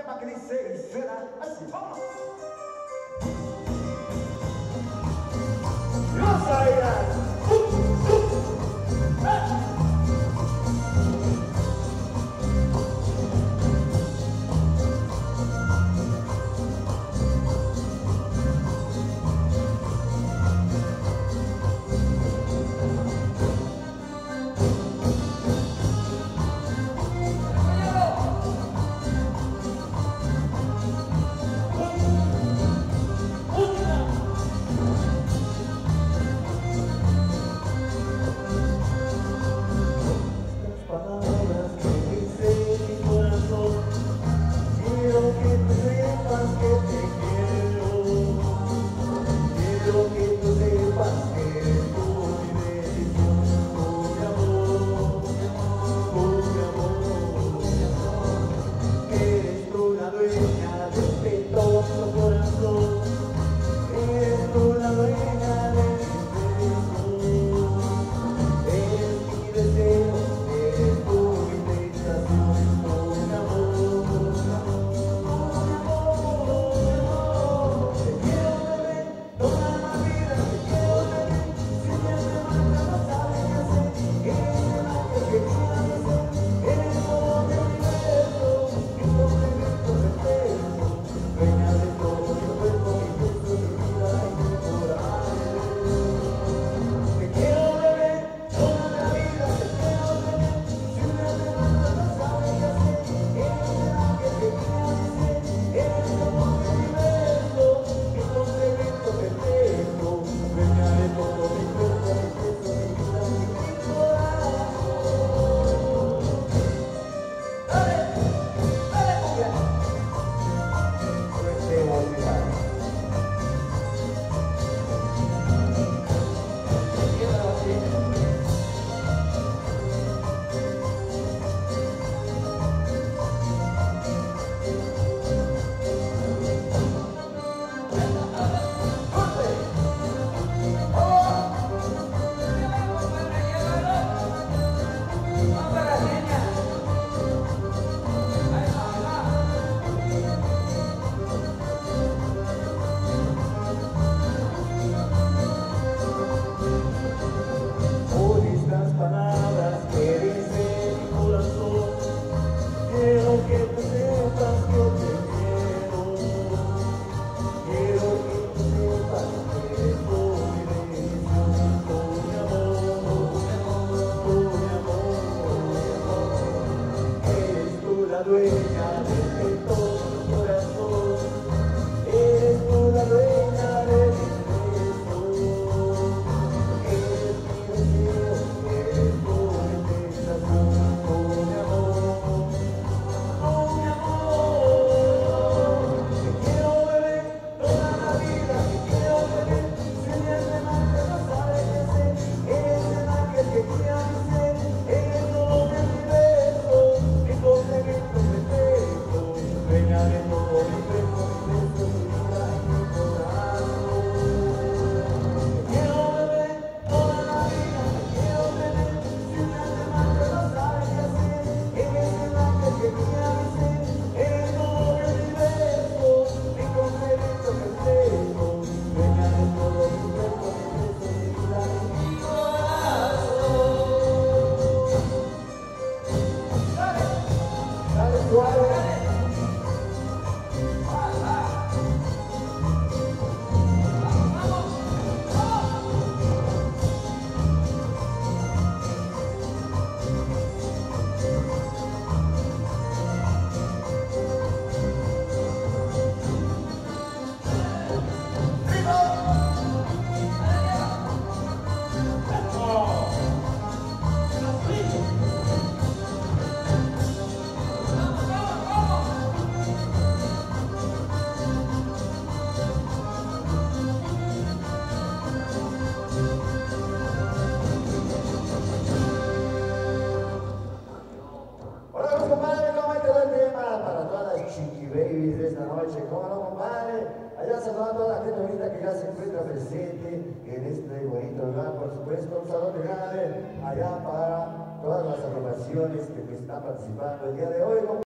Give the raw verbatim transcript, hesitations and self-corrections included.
tema que dice y suena así. ¡Vamos! ¡Vamos a bailar! ¡Uh! ¡Uh! ¡Eh! Babies de esta noche, ¿cómo no, compadre? Allá saludando a toda la gente bonita que ya se encuentra presente en este bonito lugar, por supuesto, un saludo grande allá para todas las agrupaciones que están participando el día de hoy.